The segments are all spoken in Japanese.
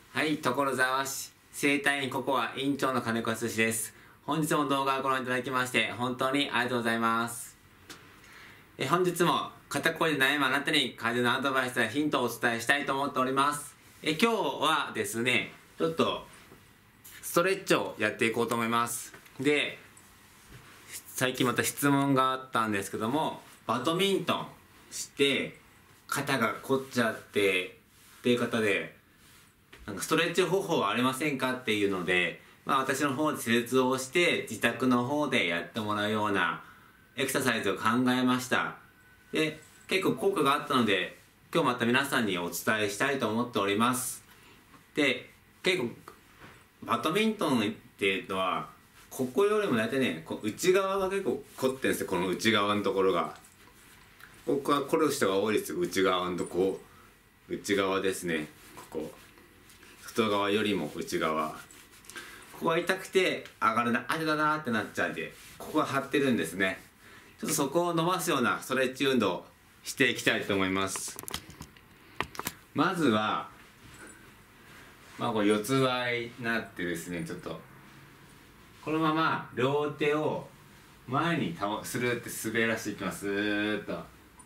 はい、所沢市整体院ココア院長の金子敦です。本日も動画をご覧いただきまして本当にありがとうございます。本日も肩こりで悩むあなたに改善のアドバイスやヒントをお伝えしたいと思っております。今日はですね、ちょっとストレッチをやっていこうと思います。で、最近また質問があったんですけども、バドミントンして肩が凝っちゃってっていう方で、なんかストレッチ方法はありませんかっていうので、私の方で施術をして自宅の方でやってもらうようなエクササイズを考えました。で、結構効果があったので今日また皆さんにお伝えしたいと思っております。で、結構バドミントンっていうのはここよりも大体ね、内側が結構凝ってるんですよ。この内側のところが、ここは凝る人が多いですよ。内側のとこ、内側ですね。ここ外側よりも内側、ここが痛くて上がるな、あれだなってなっちゃうんで、ここが張ってるんですね。ちょっとそこを伸ばすようなストレッチ運動をしていきたいと思います。まずはこれ四つ倍になってですね、ちょっとこのまま両手を前にスルーって滑らしていきます。スーッと、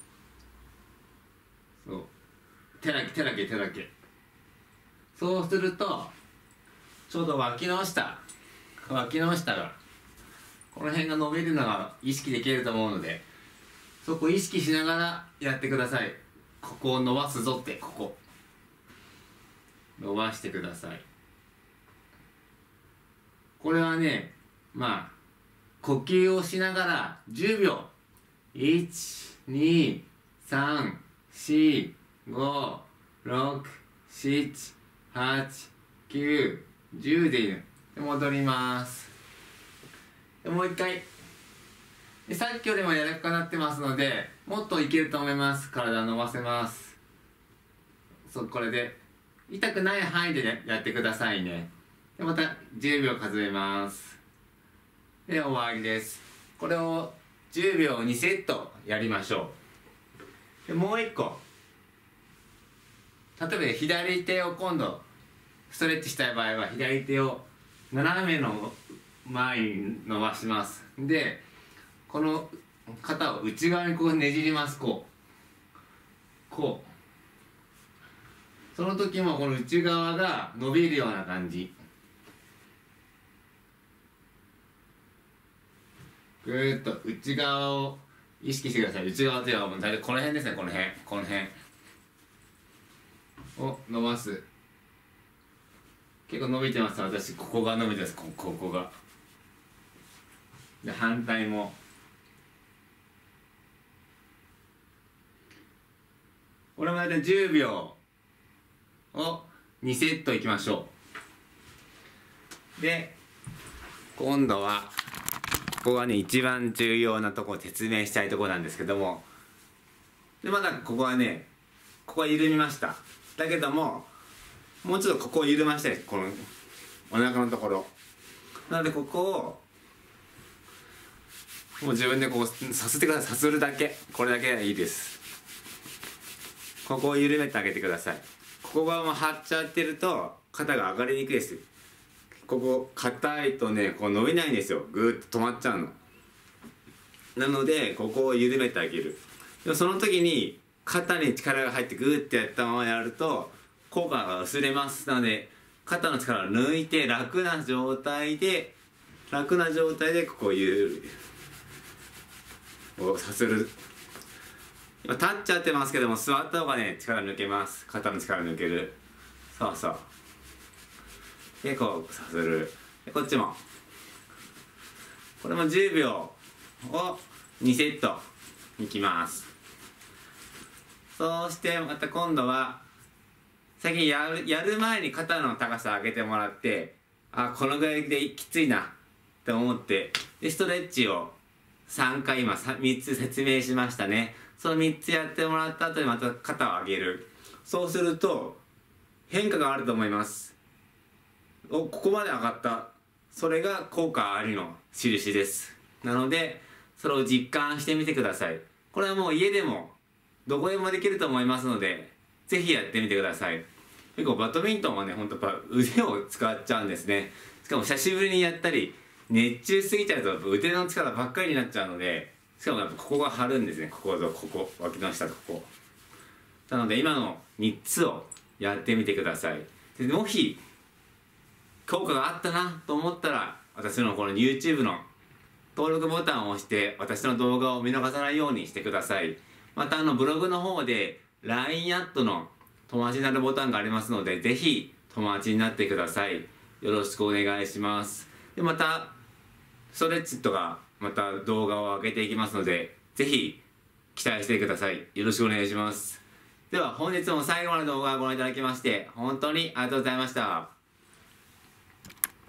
そう、手だけそうするとちょうど脇の下がこの辺が伸びるのが意識できると思うので、そこを意識しながらやってください。ここを伸ばすぞって、ここ伸ばしてください。これはね、呼吸をしながら10秒 1,2,3,4,5,6,7,8,9,10 でいいの。戻ります。でもう一回で、さっきよりも柔らかくなってますのでもっといけると思います。体伸ばせます。そう、これで痛くない範囲で、ね、やってくださいね。でまた10秒数えます。で終わりです。これを10秒2セットやりましょう。でもう一個、例えば左手を今度ストレッチしたい場合は左手を斜めの前に伸ばします。でこの肩を内側にこうねじります。こうその時もこの内側が伸びるような感じ、ぐーっと内側を意識してください。内側というのはもう大体この辺ですね。この辺を伸ばす。結構伸びてます。私ここが伸びてます。ここが。で反対もこれも大体10秒を2セットいきましょう。で今度はここがね、一番重要なところを説明したいところなんですけども、でまだここはね、ここは緩みました。だけどももうちょっとここを緩ましたい。このお腹のところなので、ここをもう自分でこうさすってください。さするだけ、これだけでいいです。ここを緩めてあげてください。ここがもう張っちゃってると肩が上がりにくいです。ここ硬いとね、こう伸びないんですよ。ぐーっと止まっちゃうの。なのでここを緩めてあげる。でもその時に肩に力が入ってグーってやったままやると効果が薄れます。なので肩の力を抜いて楽な状態でここをさせる。今立っちゃってますけども、座った方がね力抜けます。肩の力抜ける。そうそう。でこうさせる。でこっちもこれも10秒を2セットいきます。そうしてまた今度は先にやる前に肩の高さ上げてもらって、このぐらいできついなって思って、でストレッチを3回今3つ説明しましたね。その3つやってもらった後にまた肩を上げる。そうすると変化があると思います。ここまで上がった、それが効果ありの印です。なのでそれを実感してみてください。これはもう家でもどこでもできると思いますので、ぜひやってみてください。 結構バドミントンはねほんとやっぱ腕を使っちゃうんですね。しかも久しぶりにやったり熱中しすぎちゃうと腕の力ばっかりになっちゃうので、しかもやっぱここが張るんですね。こことここ、脇の下とここなので、今の3つをやってみてください。でもし効果があったなと思ったら、私のこの YouTube の登録ボタンを押して私の動画を見逃さないようにしてください。またブログの方で LINE アットの友達になるボタンがありますので、ぜひ友達になってください。よろしくお願いします。でまたストレッチとかまた動画を上げていきますので、ぜひ期待してください。よろしくお願いします。では本日も最後まで動画をご覧いただきまして本当にありがとうございました。